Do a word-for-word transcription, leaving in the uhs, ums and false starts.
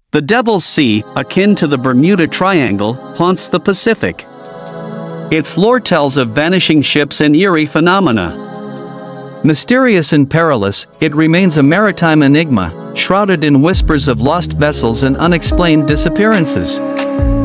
The Devil's Sea, akin to the Bermuda Triangle, haunts the Pacific. Its lore tells of vanishing ships and eerie phenomena. Mysterious and perilous, it remains a maritime enigma, shrouded in whispers of lost vessels and unexplained disappearances.